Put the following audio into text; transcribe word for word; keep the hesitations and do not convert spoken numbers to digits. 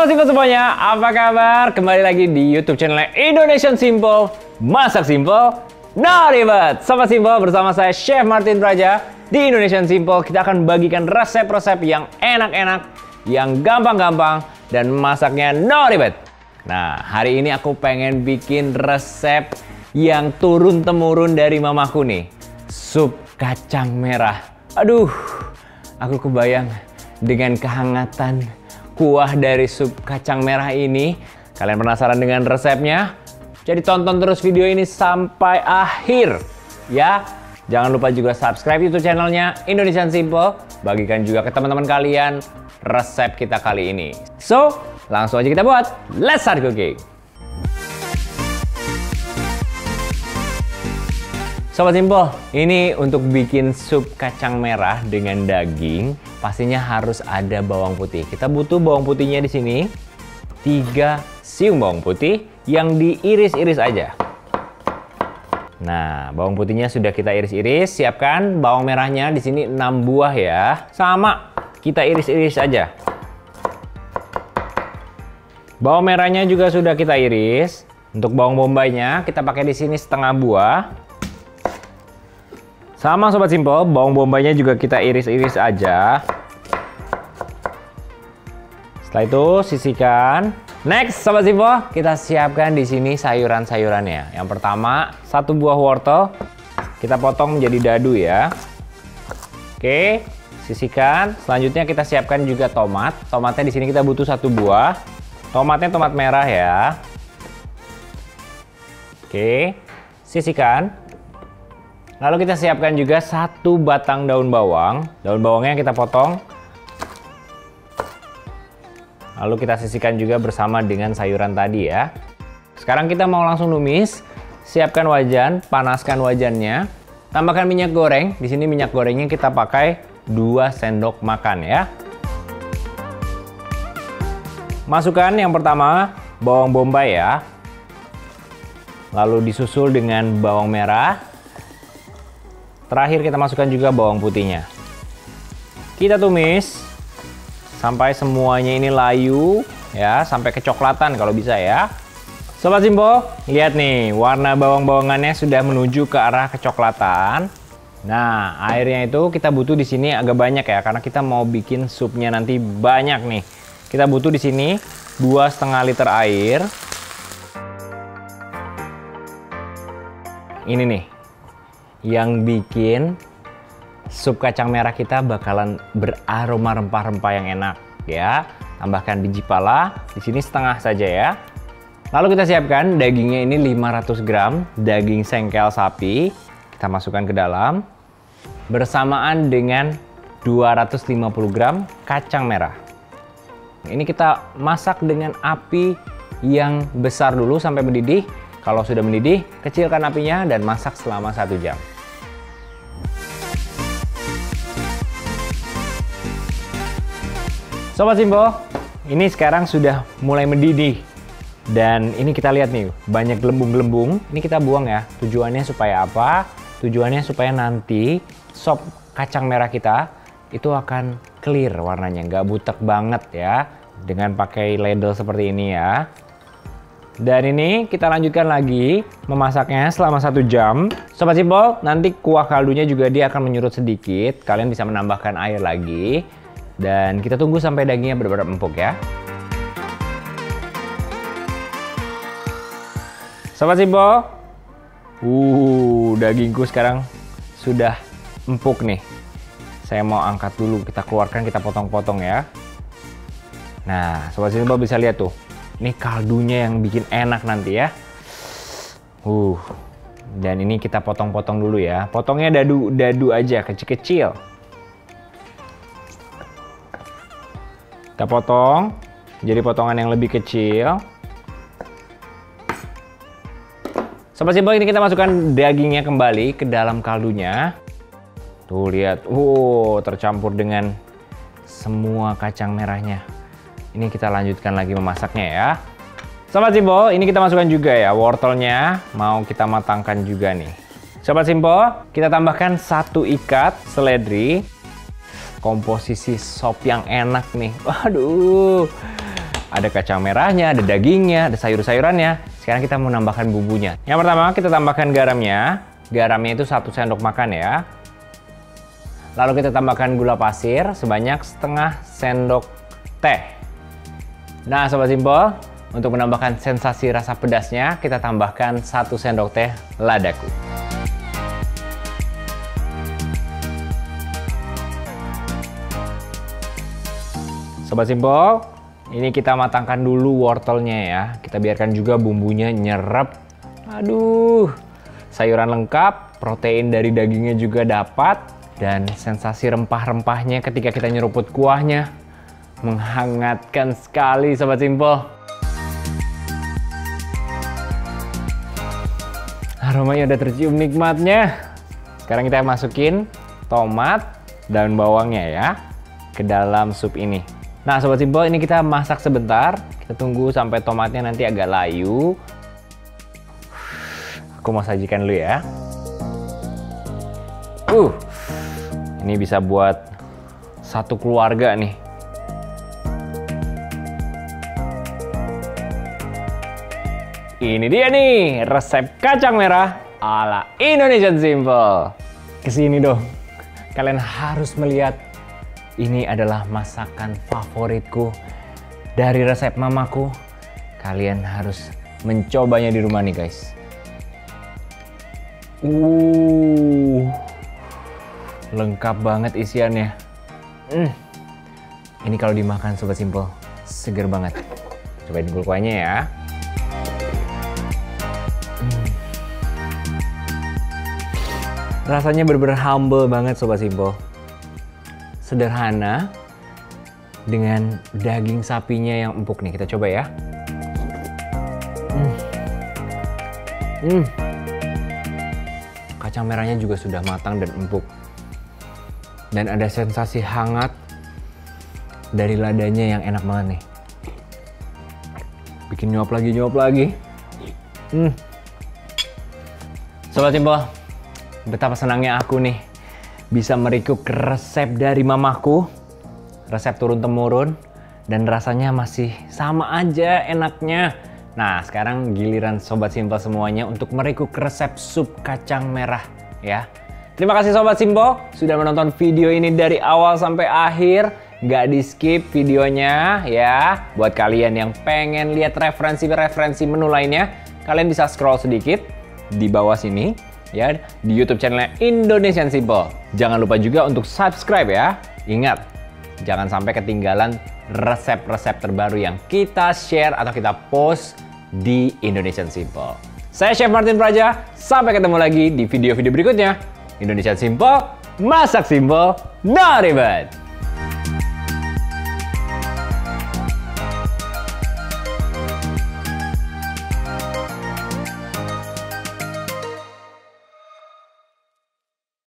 Sobat Simple semuanya, apa kabar? Kembali lagi di YouTube channel Indonesian Simple. Masak simple, no ribet. Sobat Simple, bersama saya Chef Martin Praja. Di Indonesian Simple, kita akan bagikan resep-resep yang enak-enak, yang gampang-gampang, dan masaknya no ribet. Nah, hari ini aku pengen bikin resep yang turun-temurun dari mamaku nih. Sup kacang merah. Aduh, aku kebayang dengan kehangatan kuah dari sup kacang merah ini. Kalian penasaran dengan resepnya? Jadi tonton terus video ini sampai akhir ya. Jangan lupa juga subscribe YouTube channelnya Indonesian Simple. Bagikan juga ke teman-teman kalian resep kita kali ini. So, langsung aja kita buat. Let's start cooking. Sobat Simple, ini untuk bikin sup kacang merah dengan daging, pastinya harus ada bawang putih. Kita butuh bawang putihnya di sini tiga siung bawang putih yang diiris-iris aja. Nah, bawang putihnya sudah kita iris-iris, siapkan bawang merahnya di sini enam buah ya. Sama, kita iris-iris aja. Bawang merahnya juga sudah kita iris. Untuk bawang bombaynya kita pakai di sini setengah buah. Sama Sobat Simple, bawang bombaynya juga kita iris-iris aja. Setelah itu sisihkan. Next Sobat Simple, kita siapkan di sini sayuran-sayurannya. Yang pertama, satu buah wortel. Kita potong menjadi dadu ya. Oke, sisihkan. Selanjutnya kita siapkan juga tomat. Tomatnya di sini kita butuh satu buah. Tomatnya tomat merah ya. Oke, sisihkan. Lalu kita siapkan juga satu batang daun bawang. Daun bawangnya kita potong. Lalu kita sisihkan juga bersama dengan sayuran tadi ya. Sekarang kita mau langsung numis. Siapkan wajan, panaskan wajannya. Tambahkan minyak goreng. Di sini minyak gorengnya kita pakai dua sendok makan ya. Masukkan yang pertama bawang bombay ya. Lalu disusul dengan bawang merah. Terakhir kita masukkan juga bawang putihnya. Kita tumis sampai semuanya ini layu ya, sampai kecoklatan kalau bisa ya. Sobat Simple, lihat nih warna bawang-bawangannya sudah menuju ke arah kecoklatan. Nah, airnya itu kita butuh di sini agak banyak ya, karena kita mau bikin supnya nanti banyak nih. Kita butuh di sini dua setengah liter air. Ini nih yang bikin sup kacang merah kita bakalan beraroma rempah-rempah yang enak ya. Tambahkan biji pala di sini setengah saja ya. Lalu kita siapkan dagingnya ini lima ratus gram daging sengkel sapi. Kita masukkan ke dalam bersamaan dengan dua ratus lima puluh gram kacang merah. Ini kita masak dengan api yang besar dulu sampai mendidih. Kalau sudah mendidih, kecilkan apinya dan masak selama satu jam. Sobat Simple, ini sekarang sudah mulai mendidih. Dan ini kita lihat nih, banyak gelembung-gelembung. Ini kita buang ya. Tujuannya supaya apa? Tujuannya supaya nanti sop kacang merah kita itu akan clear warnanya, nggak butek banget ya. Dengan pakai ladle seperti ini ya. Dan ini kita lanjutkan lagi memasaknya selama satu jam. Sobat Simple, nanti kuah kaldunya juga dia akan menyurut sedikit. Kalian bisa menambahkan air lagi. Dan kita tunggu sampai dagingnya benar-benar empuk ya. Sobat Simple, uh, dagingku sekarang sudah empuk nih. Saya mau angkat dulu, kita keluarkan, kita potong-potong ya. Nah, Sobat Simple bisa lihat tuh. Ini kaldunya yang bikin enak nanti ya. Uh, dan ini kita potong-potong dulu ya. Potongnya dadu-dadu aja, kecil-kecil. Kita potong jadi potongan yang lebih kecil. Sobat Simple, ini kita masukkan dagingnya kembali ke dalam kaldunya. Tuh lihat, wow, tercampur dengan semua kacang merahnya. Ini kita lanjutkan lagi memasaknya ya. Sobat Simple, ini kita masukkan juga ya wortelnya. Mau kita matangkan juga nih. Sobat Simple, kita tambahkan satu ikat seledri. Komposisi sop yang enak nih. Waduh, Ada kacang merahnya, ada dagingnya, ada sayur-sayurannya. Sekarang kita mau nambahkan bumbunya. Yang pertama kita tambahkan garamnya. Garamnya itu satu sendok makan ya. Lalu kita tambahkan gula pasir sebanyak setengah sendok teh. Nah Sobat Simple, untuk menambahkan sensasi rasa pedasnya, kita tambahkan satu sendok teh ladaku. Sobat Simple, ini kita matangkan dulu wortelnya ya. Kita biarkan juga bumbunya nyerap. Aduh, sayuran lengkap, protein dari dagingnya juga dapat, dan sensasi rempah-rempahnya ketika kita nyeruput kuahnya menghangatkan sekali Sobat Simple. Aromanya udah tercium nikmatnya. Sekarang kita masukin tomat dan bawangnya ya ke dalam sup ini. Nah Sobat Simple, ini kita masak sebentar. Kita tunggu sampai tomatnya nanti agak layu. Aku mau sajikan dulu ya. Uh, ini bisa buat satu keluarga nih. Ini dia nih, resep kacang merah ala Indonesian Simple. Kesini dong. Kalian harus melihat. Ini adalah masakan favoritku dari resep mamaku. Kalian harus mencobanya di rumah nih guys. Uh, lengkap banget isiannya. Hmm. Ini kalau dimakan Sobat Simple, seger banget. Cobain dulu kuahnya ya. Hmm. Rasanya bener-bener humble banget Sobat Simple. Sederhana dengan daging sapinya yang empuk nih. Kita coba ya. Hmm. Hmm. Kacang merahnya juga sudah matang dan empuk. Dan ada sensasi hangat dari ladanya yang enak banget nih. Bikin nyuap lagi, nyuap lagi. Hmm. Sobat Simple, betapa senangnya aku nih bisa merikuk resep dari mamaku, resep turun-temurun, dan rasanya masih sama aja enaknya. Nah, sekarang giliran Sobat Simple semuanya untuk merikuk resep sup kacang merah ya. Terima kasih Sobat Simple sudah menonton video ini dari awal sampai akhir. Nggak di skip videonya ya. Buat kalian yang pengen lihat referensi-referensi menu lainnya, kalian bisa scroll sedikit di bawah sini ya, di YouTube channelnya Indonesian Simple. Jangan lupa juga untuk subscribe ya. Ingat, jangan sampai ketinggalan resep-resep terbaru yang kita share atau kita post di Indonesian Simple. Saya Chef Martin Praja, sampai ketemu lagi di video-video berikutnya. Indonesian Simple, masak simple, no ribet.